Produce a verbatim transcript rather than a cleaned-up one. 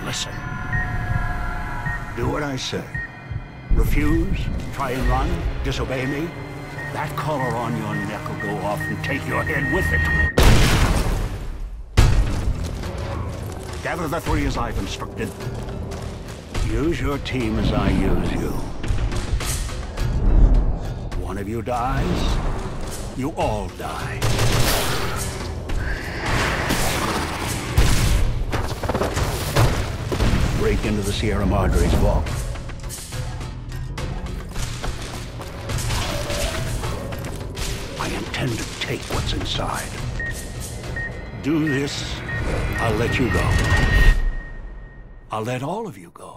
listen. Do what I say. Refuse, try and run, disobey me. That collar on your neck will go off and take your head with it. Gather the three as I've instructed. Use your team as I use you. One of you dies, you all die. Break into the Sierra Madre's vault. I intend to take what's inside. Do this, I'll let you go. I'll let all of you go.